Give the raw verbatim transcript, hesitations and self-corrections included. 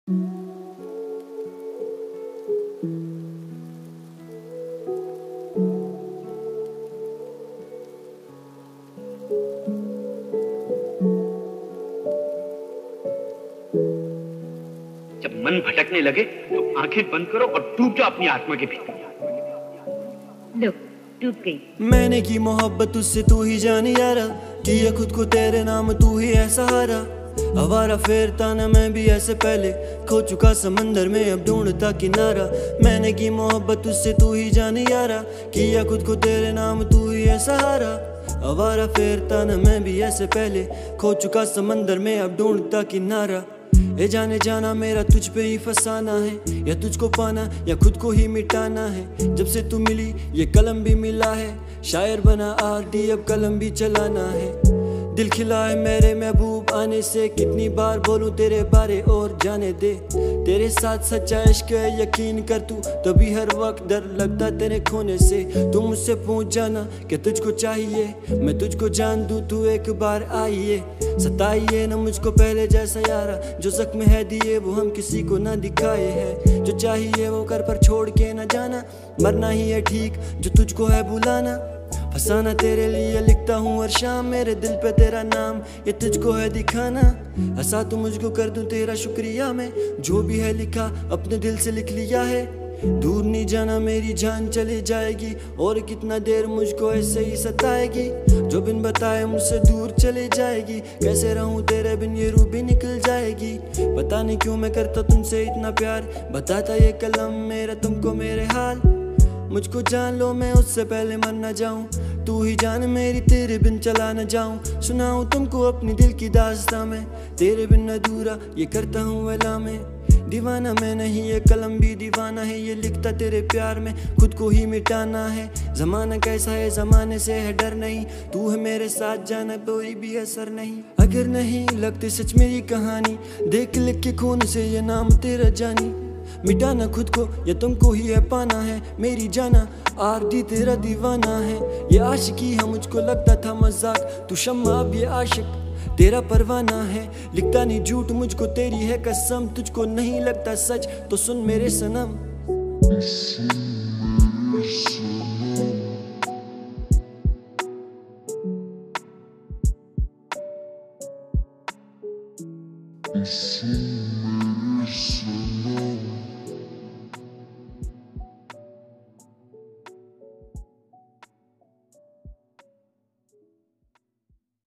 जब मन भटकने लगे तो आंखें बंद करो और डूब जाओ अपनी आत्मा के भीतर। लो, डूब गई। मैंने की मोहब्बत उससे तू ही जाने यारा, किया खुद को तेरे नाम तू ही है सहारा। आवारा फेरता ना मैं भी ऐसे पहले, खो चुका समंदर में अब ढूंढता किनारा। मैंने की मोहब्बत उससे तू ही जाने यारा, किया खुद को तेरे नाम तू ही है सहारा। आवारा फेरता ना मैं भी ऐसे पहले, खो चुका समंदर में अब ढूंढता किनारा। ए जाने जाना मेरा तुझ पे ही फसाना है, या तुझको पाना या खुद को ही मिटाना है। जब से तू मिली ये कलम भी मिला है, शायर बना आरती अब कलम भी चलाना है। दिल खिला है मेरे महबूब आने से, कितनी बार बोलूं तेरे बारे और जाने दे। तेरे साथ सच्चा इश्क है यकीन कर तू, तभी हर वक्त डर लगता तेरे खोने से। तू मुझसे पूछ जाना कि तुझको चाहिए, मैं तुझको जान दूं तू एक बार आइए। सताइए ना मुझको पहले जैसा यारा, जो जख्म है दिए वो हम किसी को ना दिखाए हैं। जो चाहिए वो कर पर छोड़ के ना जाना, मरना ही है ठीक जो तुझको है बुलाना। फसाना तेरे लिए लिखता हूँ हर शाम, मेरे दिल पे तेरा नाम ये तुझको है दिखाना। हंसा तू मुझको कर दूं तेरा शुक्रिया, मैं जो भी है लिखा अपने दिल से लिख लिया है। दूर नहीं जाना मेरी जान चली जाएगी, और कितना देर मुझको ऐसे ही सताएगी। जो बिन बताए मुझसे दूर चली जाएगी, कैसे रहूं तेरे बिन ये रूह भी निकल जाएगी। पता नहीं क्यों मैं करता तुमसे इतना प्यार, बताता ये कलम मेरा तुमको मेरे हाल। मुझको जान लो मैं उससे पहले मर न जाऊं, तू ही जान मेरी तेरे बिन चला न जाऊं। सुनाऊं तुमको अपनी दिल की दास्तां में, तेरे बिन अधूरा ये करता हूँ वेला में। दीवाना मैं नहीं ये कलम भी दीवाना है, ये लिखता तेरे प्यार में खुद को ही मिटाना है। जमाना कैसा है जमाने से है डर नहीं, तू है मेरे साथ जाना कोई भी असर नहीं। अगर नहीं लगती सच मेरी कहानी, देख लिख के खून से ये नाम तेरा जानी। मिटाना खुद को या तुमको ही है पाना है, मेरी जाना आरती तेरा दीवाना है। ये आशिकी है मुझको लगता था मजाक, तू शम्मा अब ये आशिक तेरा परवाना है। लिखता नहीं झूठ मुझको तेरी है कसम, तुझको नहीं लगता सच तो सुन मेरे सनम। Listen, listen.